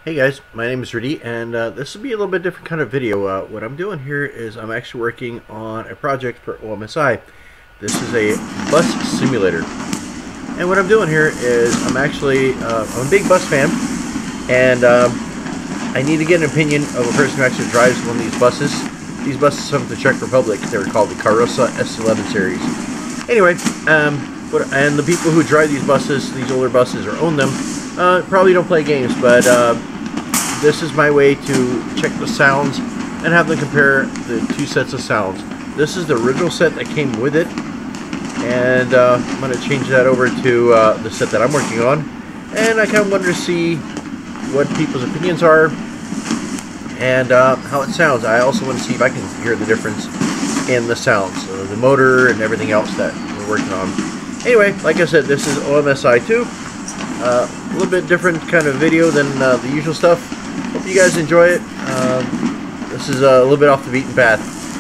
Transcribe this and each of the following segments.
Hey guys, my name is Rudy, and this will be a little bit different kind of video. What I'm doing here is I'm actually working on a project for OMSI. This is a bus simulator, and what I'm doing here is I'm a big bus fan, and I need to get an opinion of a person who actually drives one of these buses. These buses from the Czech Republic. They were called the Karosa S11 series. Anyway, and the people who drive these buses, these older buses, or own them, probably don't play games, but this is my way to check the sounds and have them compare the two sets of sounds. This is the original set that came with it, and I'm going to change that over to the set that I'm working on, and I kind of wanted to see what people's opinions are and how it sounds. I also want to see if I can hear the difference in the sounds, the motor and everything else that we're working on. Anyway, like I said, this is OMSI 2. A little bit different kind of video than the usual stuff. Hope you guys enjoy it. This is a little bit off the beaten path.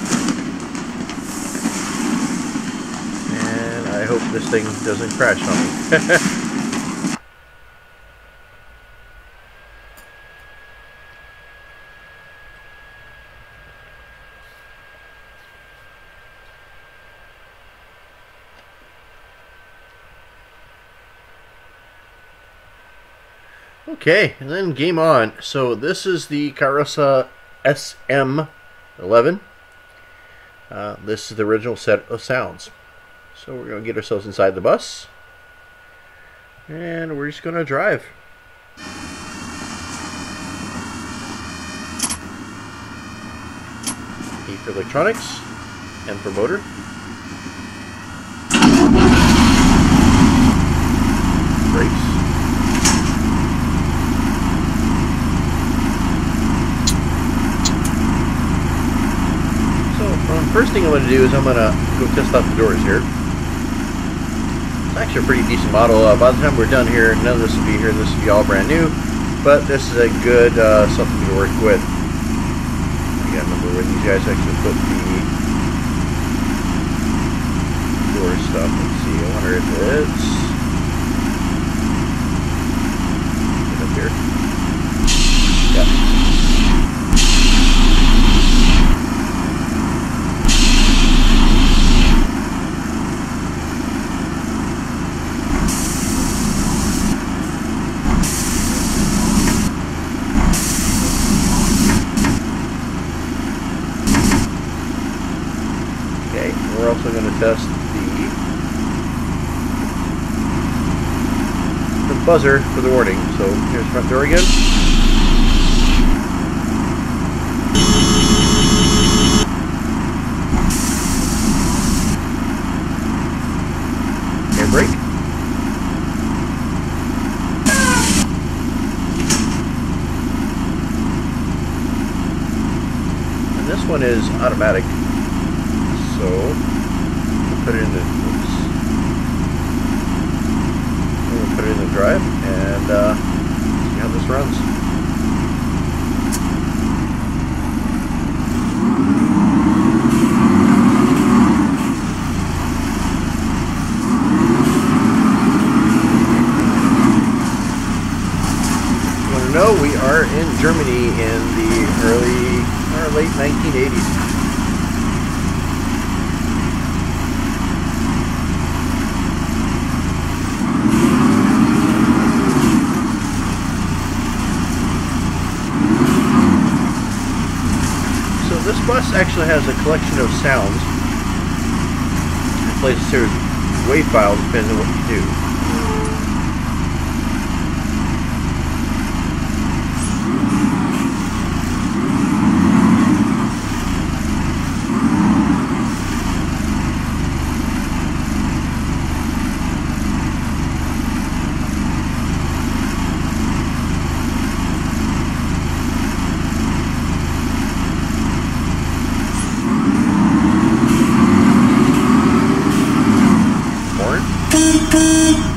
And I hope this thing doesn't crash on me. Okay, and then game on. So this is the Karosa SM11. This is the original set of sounds. So we're going to get ourselves inside the bus, and we're just going to drive. E for electronics, and for motor. Brakes. First thing I'm going to do is I'm going to go test out the doors here. It's actually a pretty decent model. By the time we're done here, none of this will be here. This will be all brand new. But this is a good something to work with. I gotta remember where these guys actually put the door stuff. Let's see. I wonder if it's up here. Yeah. We're also going to test the buzzer for the warning. So here's front door again. Air brake. And this one is automatic. So we'll put it in the drive and see how this runs. You want to know, we are in Germany in the early or late 1980s. This bus actually has a collection of sounds. It plays a series of wave files depending on what you do. Horn.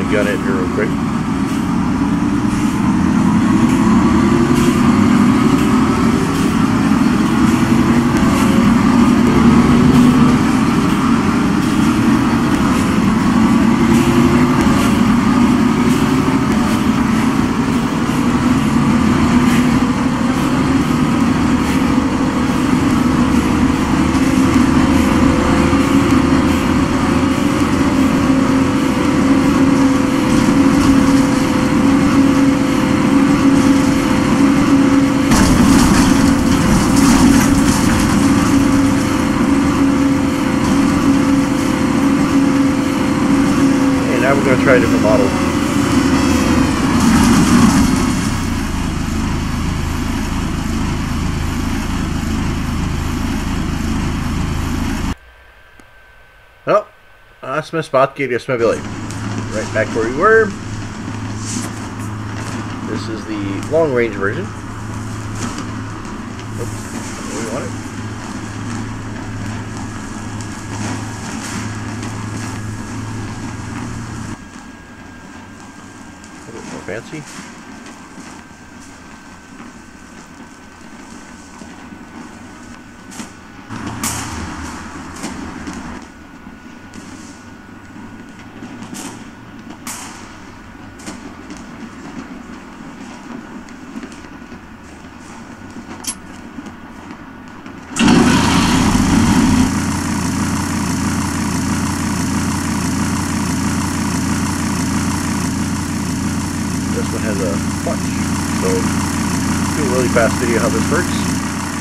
gun it here real quick. Now we're going to try a different model. Oh, jsme zpátky, kde jsme byli. Right back where we were. This is the long range version. Oops, that's where we want it. A bit more fancy. This one has a clutch, so do a really fast video how this works.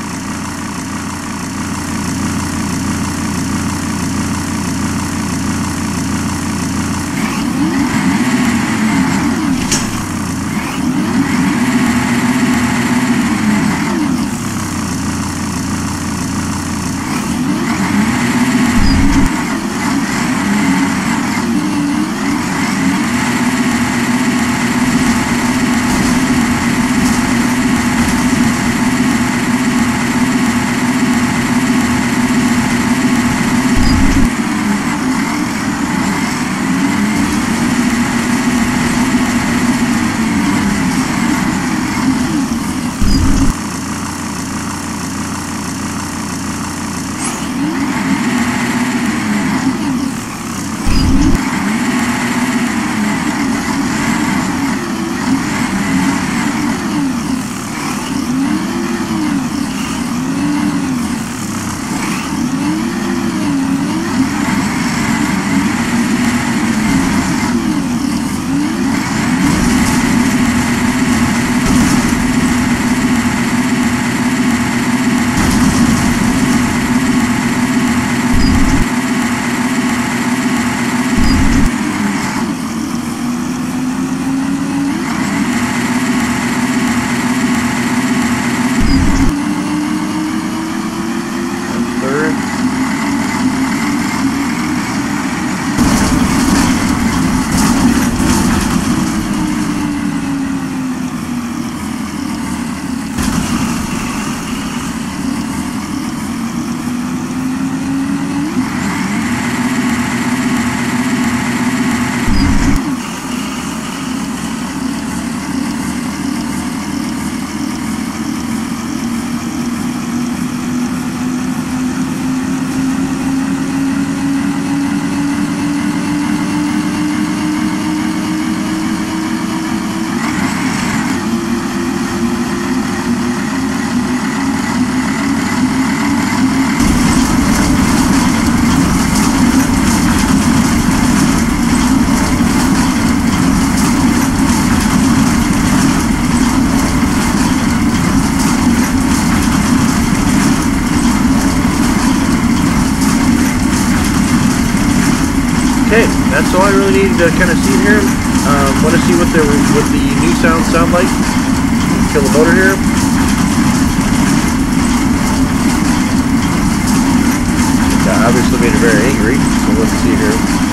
Okay, that's all I really needed to kind of see here. Want to see what the new sounds sound like. Kill the motor here. That obviously made it very angry, so let's see here.